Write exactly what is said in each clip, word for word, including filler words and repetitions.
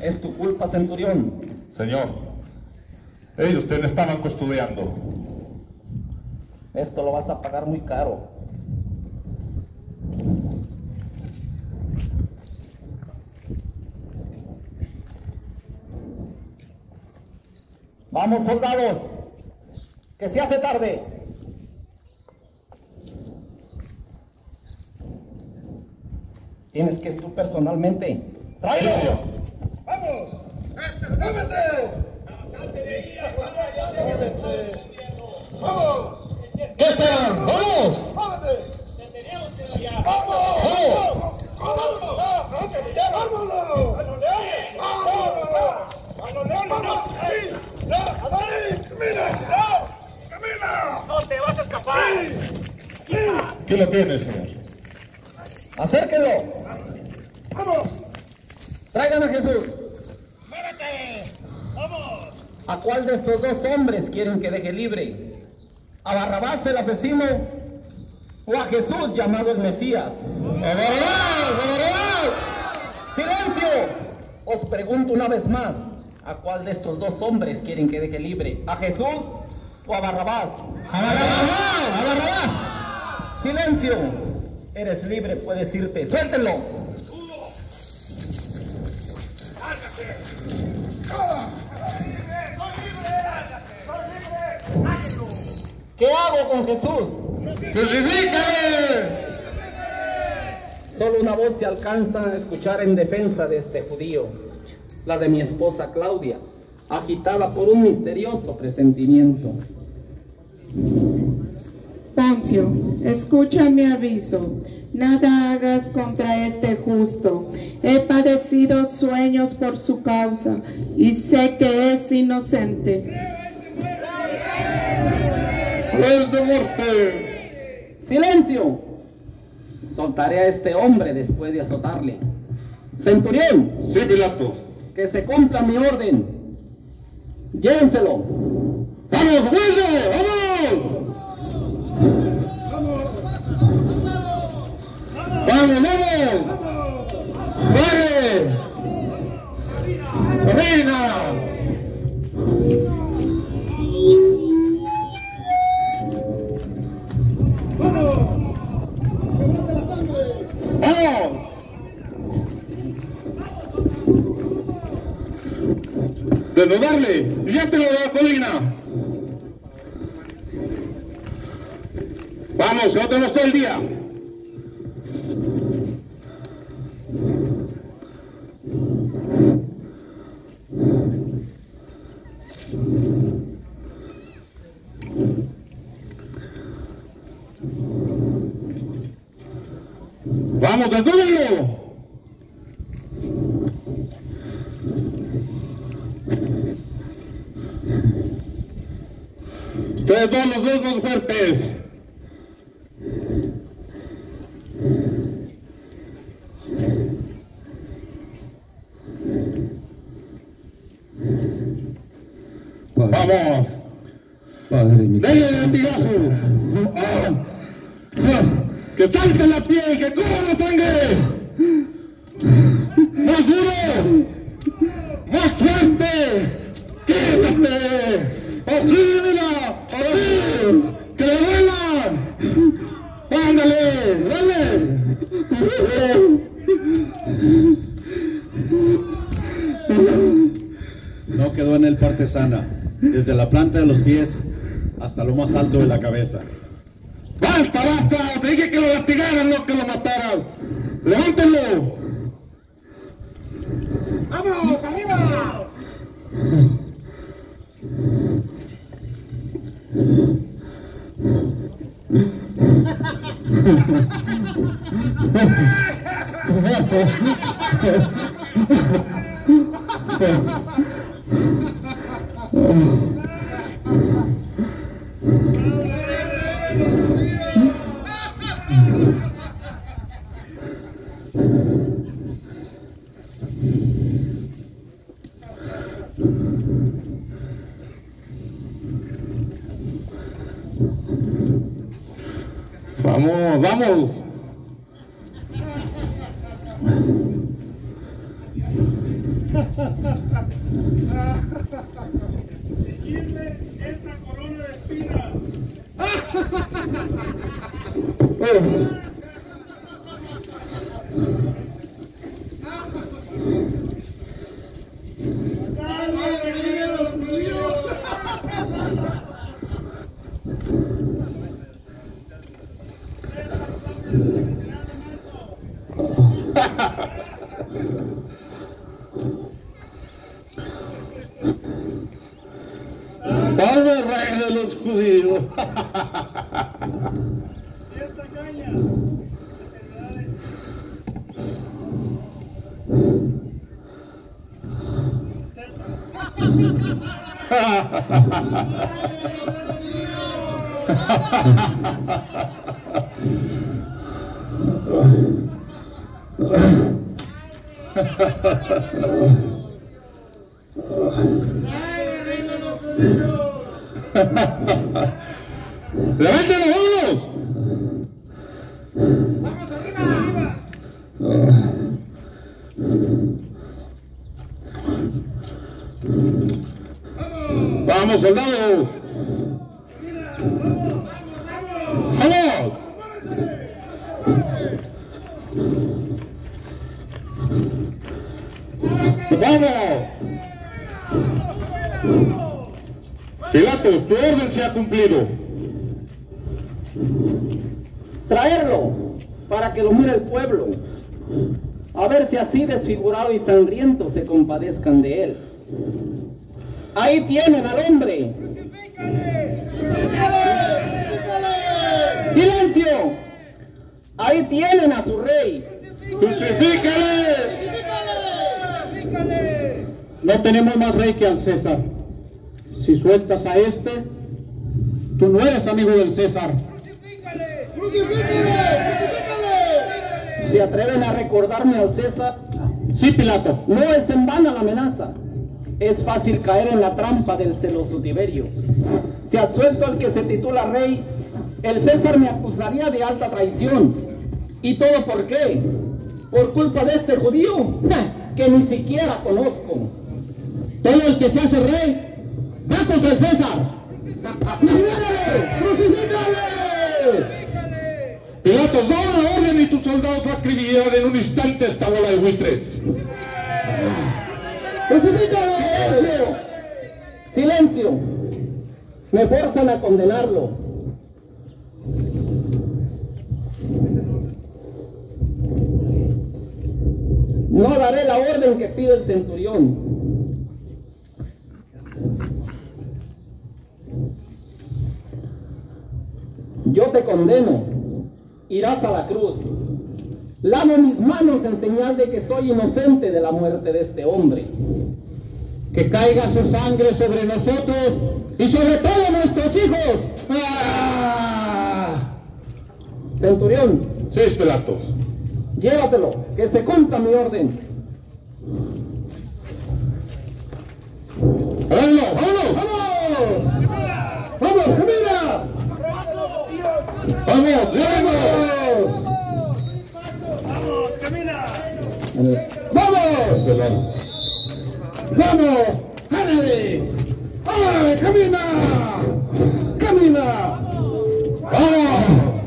Es tu culpa, centurión. Señor, ellos te estaban custodiando. Esto lo vas a pagar muy caro. Vamos, soldados, que se hace tarde. Tienes que ir tú personalmente. ¡Tráelo! ¡Vamos! ¡Este, ¡muévete! ¡Muévete! ¡Vamos! ¿Qué esperan? ¡Vamos! ¡Muévete! ¡Vamos! ¡Vámonos! ¡Vámonos! ¡Sí! ¡Camina! ¡Camina! ¡No te vas a escapar! ¡Sí! ¿Qué lo tienes, señor? ¡Acérquenlo! ¡Vamos! ¡Traigan a Jesús! ¡Muévete! ¡Vamos! ¿A cuál de estos dos hombres quieren que deje libre? ¿A Barrabás el asesino o a Jesús llamado el Mesías? ¡A Barrabás! ¡A Barrabás! ¡Silencio! Os pregunto una vez más, ¿a cuál de estos dos hombres quieren que deje libre? ¿A Jesús o a Barrabás? ¡A Barrabás! ¡A Barrabás! ¡Silencio! Eres libre, puedes irte. ¡Suéltenlo! ¿Qué hago con Jesús? ¡Crucifícale! Solo una voz se alcanza a escuchar en defensa de este judío, la de mi esposa Claudia, agitada por un misterioso presentimiento. Poncio, escucha mi aviso. Nada hagas contra este justo. He padecido sueños por su causa y sé que es inocente. ¡El de muerte! ¡Silencio! Soltaré a este hombre después de azotarle. Centurión, Sí, Pilato. que se cumpla mi orden. Llévenselo. ¡Vamos, Wilde! ¡Vamos! ¡Vamos, vamos! ¡Corre! ¡Camina! ¡Vamos! ¡Quebrante la sangre! ¡Vamos! ¡Desnudarle! ¡Y ya te lo de la colina! ¡Vamos, que no tenemos todo el día! ¡Vamos, desnúdenlo! Ustedes dos, los dos más fuertes. Vamos. Padre, mi Denle el latigazo. Ah. Ah. Que salte la piel, que corra la sangre. Más duro. Más fuerte. Quítate. Así, mira. Así. Que le duela. Ándale, dale. No quedó en él parte sana, desde la planta de los pies hasta lo más alto de la cabeza. ¡Basta, basta! Te dije que lo latigaran, no que lo mataran. ¡Levántenlo! ¡Vamos, arriba! Vamos, vamos. Seguirle esta corona de espinas. ¡Salve, que los judíos! ¡Salve, rey de los judíos! Y esta caña ¡Levanten los hombros! ¡vamos arriba! ¡Arriba! ¡Vamos, soldados! ¡Vamos! ¡Vamos! Pilatos, tu orden se ha cumplido. Traerlo para que lo mire el pueblo, a ver si así desfigurado y sangriento se compadezcan de él. Ahí tienen al hombre. ¡Silencio! Ahí tienen a su rey. ¡Crucifícale! No tenemos más rey que al César. Si sueltas a este, tú no eres amigo del César. ¡Crucifícale! ¡Crucifícale! ¿Se atreven a recordarme al César? Sí, Pilato. No es en vano la amenaza. Es fácil caer en la trampa del celoso Tiberio. Si asuelto al que se titula rey, el César me acusaría de alta traición. ¿Y todo por qué? Por culpa de este judío, que ni siquiera conozco. Todo el que se hace rey va contra el César. ¡Crucifícale! Pilatos, da una orden y tus soldados acribillarán en un instante esta bola de buitres. ¡Crucifícale! ¡Silencio! ¡Silencio! Me fuerzan a condenarlo. No daré la orden que pide el centurión. Yo te condeno. Irás a la cruz. Lavo mis manos en señal de que soy inocente de la muerte de este hombre. Que caiga su sangre sobre nosotros y sobre todos nuestros hijos. ¡Ah! Centurión, Sí, Pilatos. llévatelo, que se cumpla mi orden. ¡Vámonos, vámonos! ¡Vamos! ¡Vamos, camina! ¡Vamos, llévenos! ¡Vamos, camina! ¡Vamos! ¡Vamos! ¡Ándale! ¡Ay, camina! ¡Camina! ¡Vamos!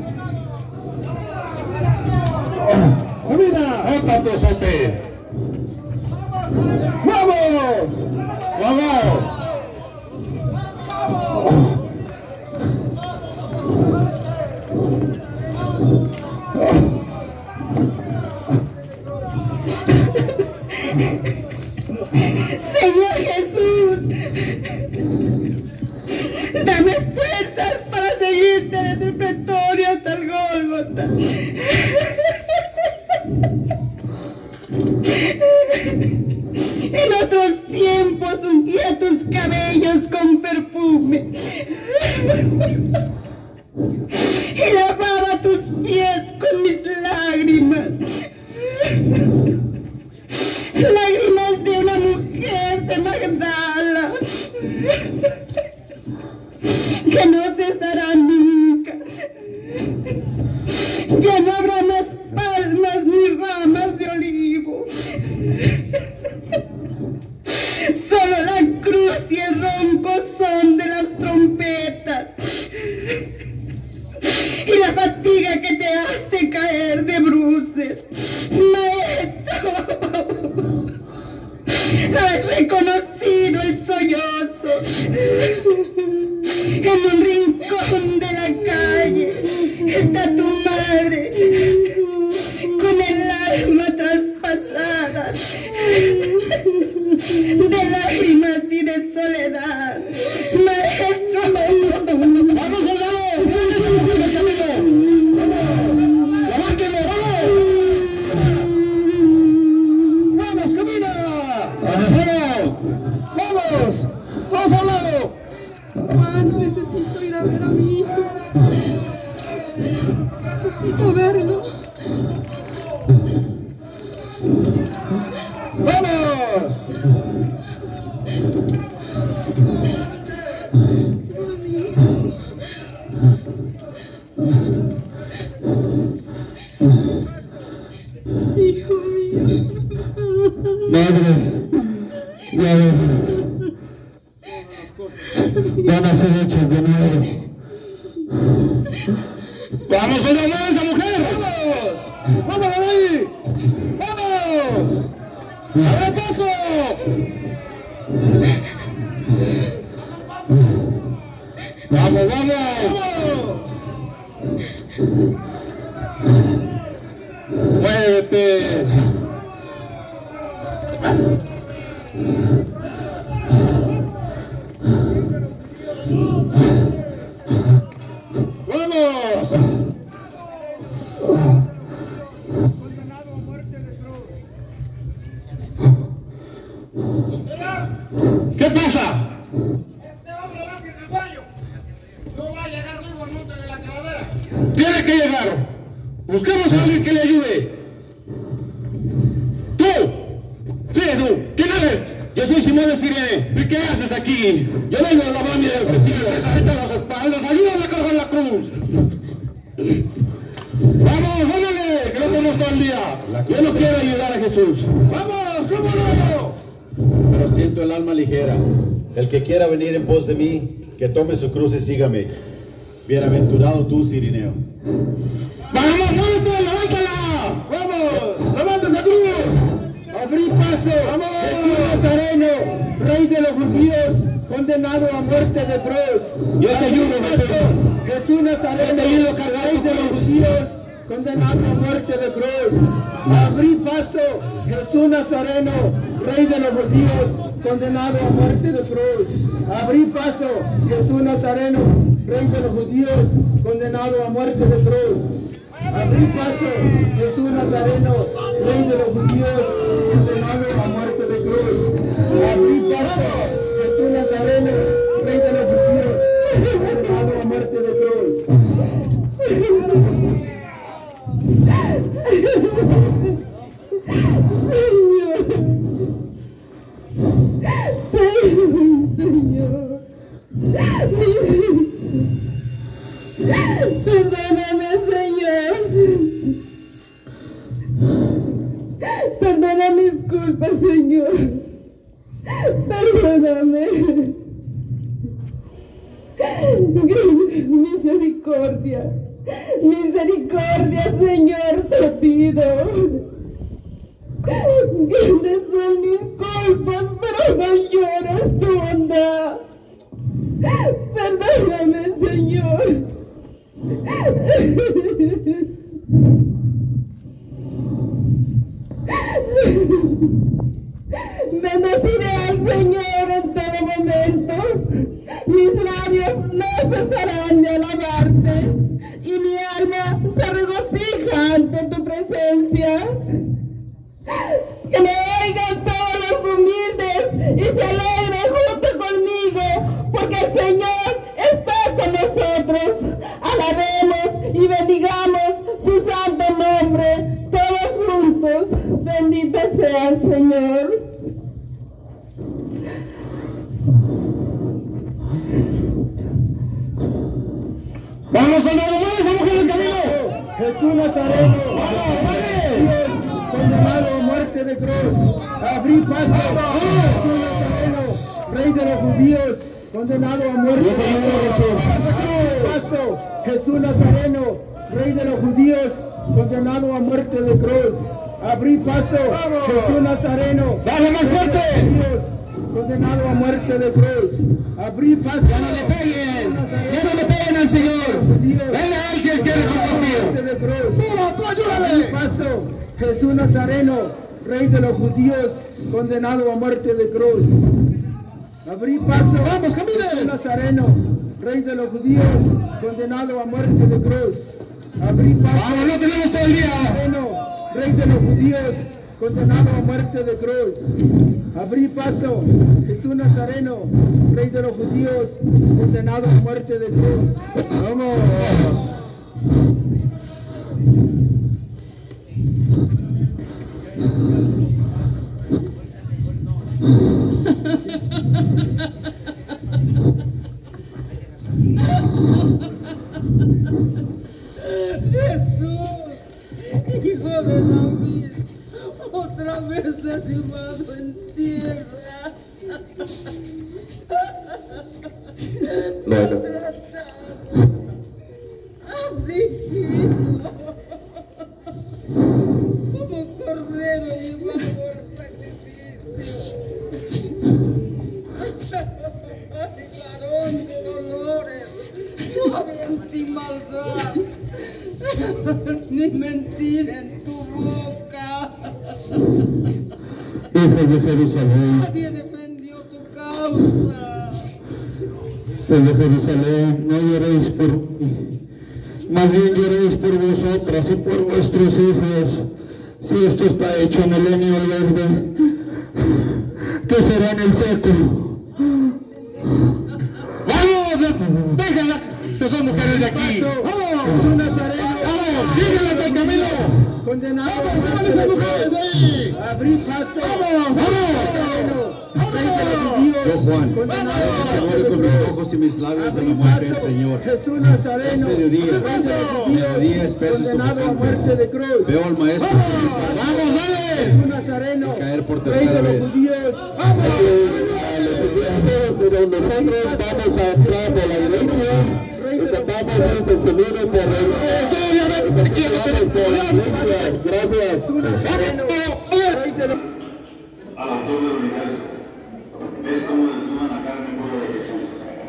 ¡Camina! ¡Ótate, sote! ¡Vamos! ¡Vamos! Señor Jesús, dame fuerzas para seguirte desde el pretorio hasta el Gólgota. En otros tiempos ungía tus cabellos con perfume y lavaba tus pies con mis lágrimas. Lágrimas de una mujer de Magdala que no cesará nunca. Ya no habrá más con el alma traspasada de lágrimas y de soledad. Maestro, ¡vamos, soldados! ¡Vamos, camino! ¡Vamos! ¡Levánteme, vamos! ¡Vamos, camina! ¡Vamos! ¡Vamos! ¡Todos a un lado! Juan, necesito ir a ver a mi hijo. Necesito verlo. ¡Vamos! Hijo mío. Madre, ya vemos. Van a ser hechas de nuevo. ¡Vamos, con la mano esa mujer! ¡Vamos! ¡Vamos ahí! ¡Vamos! ¡A ver, paso! ¡Vamos, vamos! ¡Vamos! ¡Muévete! ¡Vamos! ¿Qué pasa? Este hombre va sin rebaño. No va a llegar vivo al monte de la calavera. Tiene que llegar. Busquemos a alguien que le ayude. ¡Tú! ¡Sí, tú! ¿Quién eres? Yo soy Simón de Sirene. ¿Y qué haces aquí? Yo vengo de la banda del presidio. Vete a las espaldas. Ayúdame a cargar la cruz. ¡Vamos, vámonos! Que no tenemos todo el día. Yo no quiero ayudar a Jesús. ¡Vamos! ¿Cómo no? Pero siento el alma ligera. El que quiera venir en pos de mí, que tome su cruz y sígame. Bienaventurado tú, Cirineo. ¡Vamos, muévete! ¡Levántala! ¡Vamos! ¡Levanta esa cruz! Abrí paso. ¡Vamos! Jesús Nazareno, Rey de los judíos, condenado a muerte de cruz. Yo te ayudo, Jesús. Jesús Nazareno, Yo te ayudo a cargar Rey de los judíos, condenado a muerte de cruz. Abrí paso. Jesús Nazareno, Rey de los judíos, condenado a muerte de cruz. Abrí paso. Jesús Nazareno, Rey de los judíos, condenado a muerte de cruz. Abrí paso. Jesús Nazareno, Rey de los judíos, condenado a muerte de cruz. Abrí paso. Jesús Nazareno, Rey de los judíos, condenado a muerte de cruz. Señor. Perdóname, Señor. Perdona mis culpas, Señor. Perdóname. Misericordia. Misericordia, Señor, te pido. Grandes son mis culpas, pero mayor es tu bondad. Perdóname, Señor. Bendeciré al Señor en todo momento. Mis labios no cesarán de alabarte, y mi alma se regocija ante tu presencia. Que me oigan todos los humildes y se alegren junto conmigo, porque el Señor está con nosotros. Alabemos y bendigamos su santo nombre, todos juntos. Bendito sea el Señor. ¡Vamos, con la mujer, esa mujer del camino! Jesús Nazareno, Dios, condenado a muerte de cruz. Abrí paso. Jesús Nazareno, Rey de los judíos, condenado a muerte de cruz. Abrí paso. Jesús Nazareno, Rey de los judíos, condenado a muerte de cruz. Abrí paso. Jesús Nazareno, ¡Dale más fuerte! condenado a muerte de cruz. Abrí paso. ¡Ya no le peguen! ¡Ya no le peguen al Señor! ¡Denle a él que él quiere compartir! de cruz. ¡Duro, tú ayúdale! Paso, Jesús Nazareno, Rey de los judíos, condenado a muerte de cruz. Abrí paso. ¡Vamos, caminen! Jesús Nazareno, Rey de los judíos, condenado a muerte de cruz. Abrí paso. Vamos, no tenemos todo el día. Nazareno, Rey de los judíos, condenado a muerte de cruz. Abrí paso. Jesús Nazareno, Rey de los judíos, condenado a muerte de cruz. ¡Vamos! Jesús, hijo de David, otra vez derribado en tierra. Luego. Tratado, afligido, como cordero llevado al sacrificio. Ay, varón de dolores, no había en ti maldad, ni mentira en tu boca. Hijos de Jerusalén, Nadie defendió tu causa. hijos de Jerusalén, no lloréis por mí, más bien lloréis por vosotras y por vuestros hijos. Si esto está hecho en el leño verde, ¿qué será en el seco? ¡Vamos! ¡Déjenla! ¡Que son mujeres de aquí! ¡Vamos! Jesús Nazareno, ¡Vamos! ¡Díganle al camino! condenado a ¡Vamos, muerte esas de mujeres cruz. ahí! Abrí paso. ¡Vamos, vamos! Rey de los judíos, Yo, Juan, condenado a que muerte oro de con mis cruz. ojos y mis labios de Abrí la muerte del paso. Señor. Jesús Nazareno, Es mediodía. Rey de los judíos, Mediodía espeso y condenado a sofocante. muerte de cruz. Veo al maestro ¡Vamos, dale! Jesús Nazareno, caer por Rey de tercera los vez. judíos, Pero nosotros vamos a entrar de la iglesia Rey y de los tratamos de sostener por el Gracias. Jesús Nazareno, Rey de los Al autor del universo, ves cómo desnudan la carne pura de Jesús.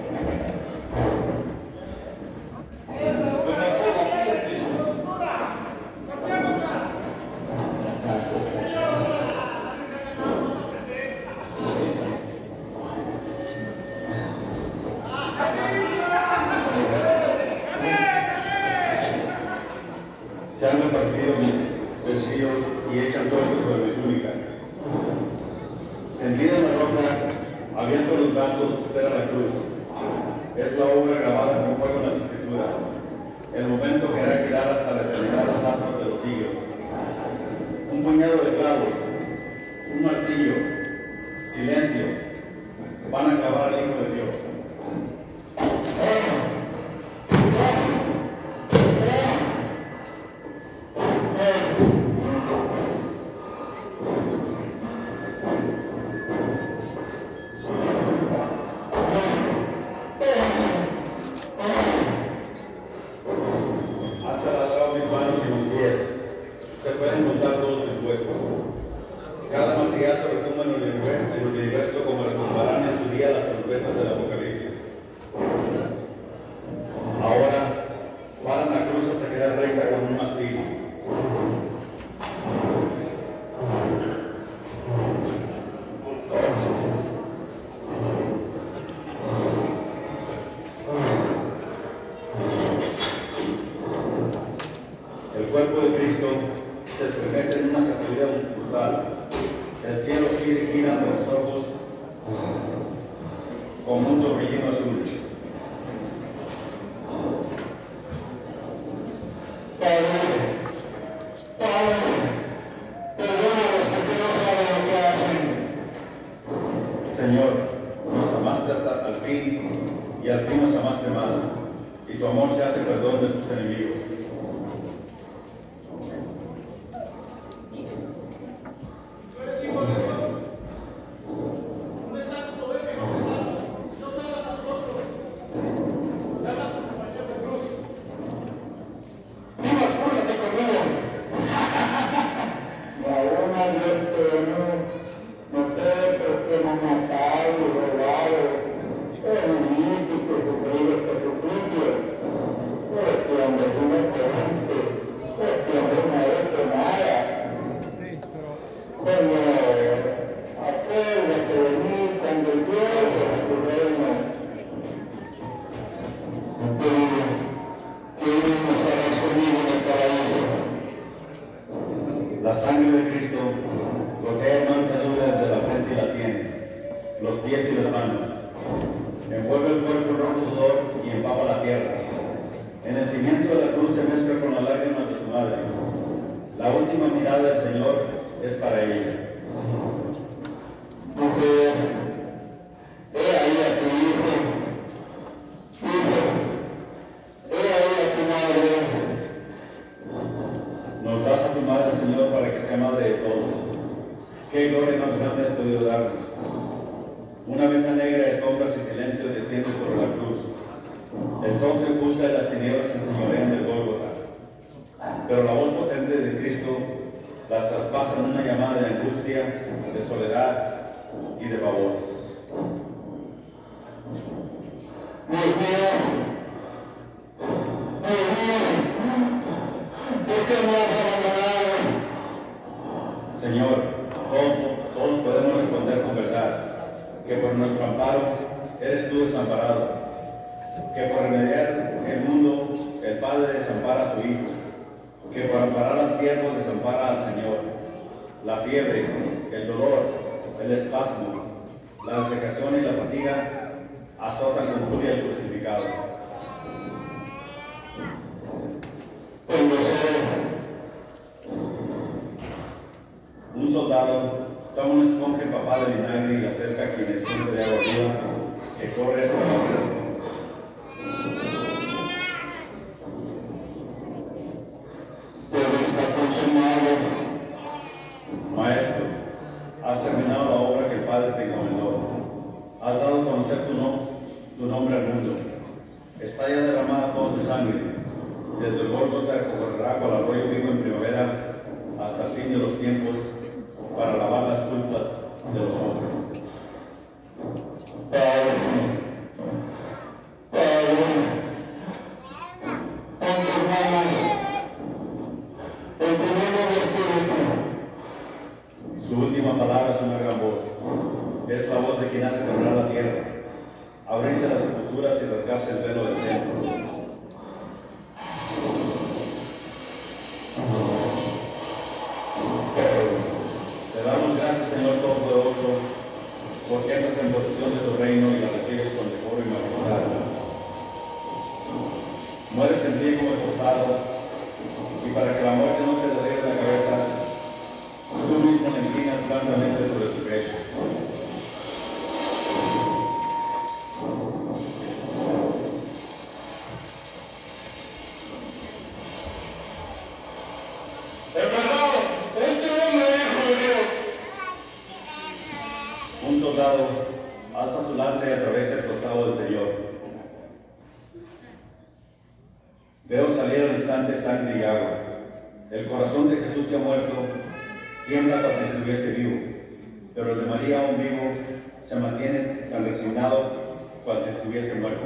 Se han repartido mis vestidos y echan suerte sobre mi túnica. Tendida en la roca, abierto los brazos, espera la cruz. Es la obra grabada con fuego en las escrituras. El momento que hará girar hasta determinar las aspas de los siglos. Un puñado de clavos, un martillo, silencio, van a clavar al Hijo de Dios. Hasta ladrar mis manos y mis pies. Se pueden contar todos mis huesos. Cada martillazo retumba en el universo, en el universo como retumbarán en su día las trompetas del Apocalipsis. Ahora, paran la cruz hasta quedar recta con un mastil. El cuerpo de Cristo se estremece en una sacudidas brutal. El cielo gira y gira ante sus ojos como un torbellino azul. Señor, nos amaste hasta el fin y al fin nos amaste más, y tu amor se hace perdón de sus enemigos. Este hombre, La sangre de Cristo gotea mansedumbre desde la frente y las sienes, los pies y las manos. Envuelve el cuerpo en rojo sudor y empapa la tierra. En el cimiento de la cruz se mezcla con las lágrimas de su madre. La última mirada del Señor es para ella. Mujer, he ahí a tu hijo. Hijo, he ahí a tu madre. Nos das a tu madre, Señor, para que sea madre de todos. Qué gloria más grande has podido darnos. Una venda negra de sombras y silencio desciende sobre la cruz. El sol se oculta y las tinieblas se enseñorean del Gólgota. Pero la voz potente de Cristo las traspasa en una llamada de angustia, de soledad y de pavor. Dios mío, Dios mío, ¿por qué me has abandonado? Señor, todos, todos podemos responder con verdad que por nuestro amparo eres tú desamparado, que por remediar el mundo el Padre desampara a su Hijo, que por amparar al siervo desampara al Señor. La fiebre, el dolor, el espasmo, la desecación y la fatiga azotan con furia al crucificado. El deseo. Un soldado toma una esponja empapada de vinagre y la acerca a quien escupe de agua viva que corre hasta la muerte. Todo está consumado. Maestro, has terminado la obra que el Padre te encomendó. Has dado a conocer tu, nom tu nombre al mundo. Está ya derramada toda su sangre. Desde el Gólgota correrá cual arroyo vivo en primavera hasta el fin de los tiempos para lavar las culpas de los hombres. Padre, Padre, en tus manos, en tu nuevo espíritu. Su última palabra es una gran voz. Es la voz de quien hace temblar la tierra, abrirse las sepulturas y rasgarse el velo del templo. Te damos gracias, Señor Todopoderoso, porque entras en posesión de tu reino y la recibes con decoro y majestad. Mueres en pie como esposado, y para que la muerte no te derribe la cabeza, tú mismo le inclinas blandamente sobre tu pecho. Un soldado alza su lanza y atraviesa el costado del Señor. Veo salir al instante sangre y agua. El corazón de Jesús se ha muerto, tiembla cual si estuviese vivo, pero el de María aún vivo se mantiene tan resignado cual si estuviese muerto.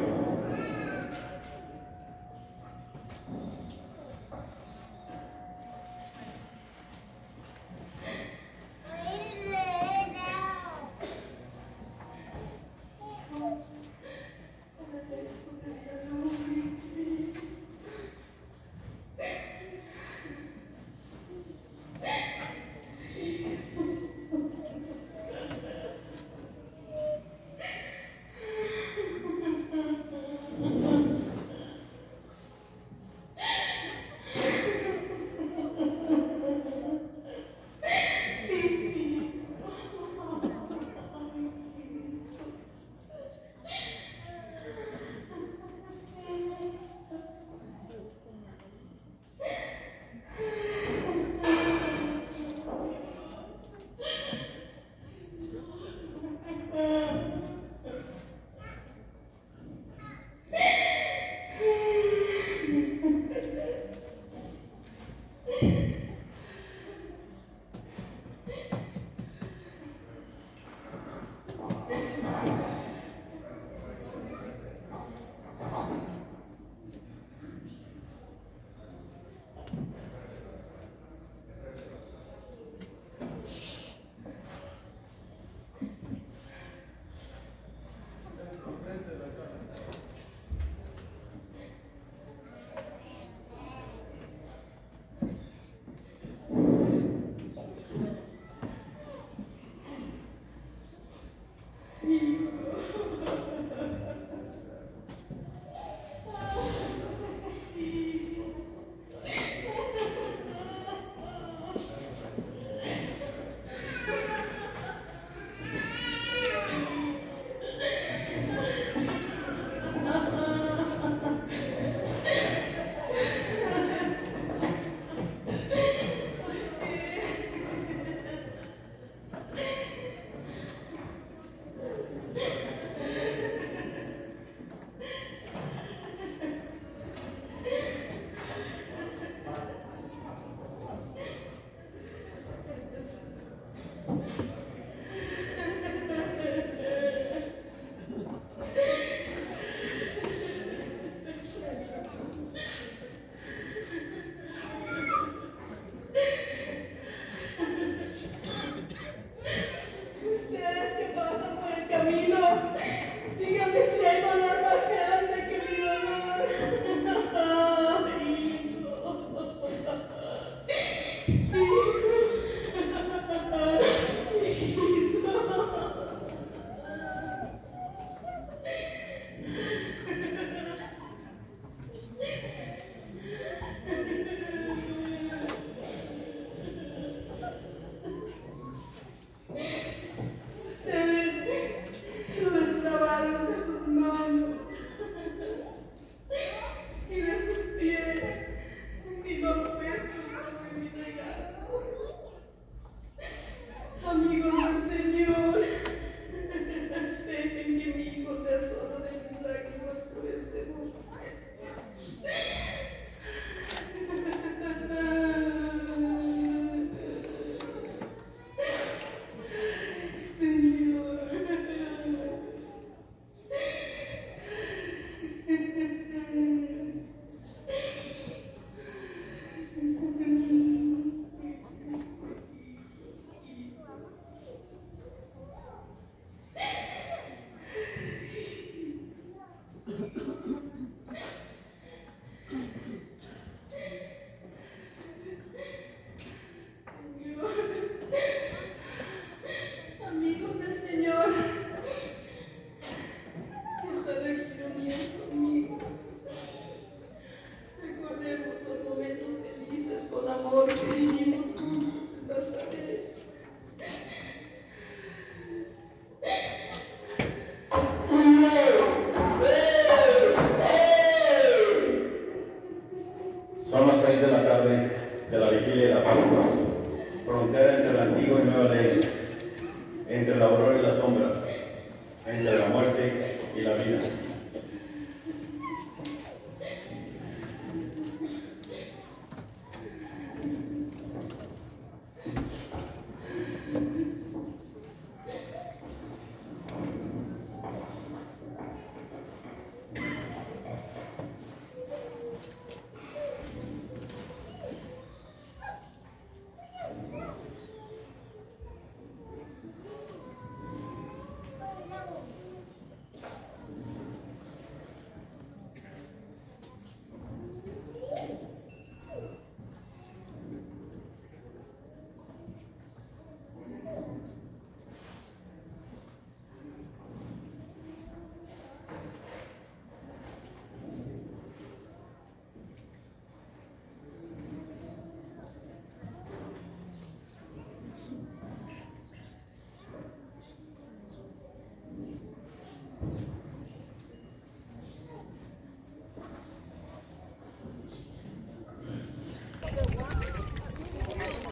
vivimos juntos en Nazaret. Son las seis de la tarde de la vigilia de la Pascua, frontera entre la antigua y nueva ley, entre la aurora y las sombras, entre la muerte y la vida.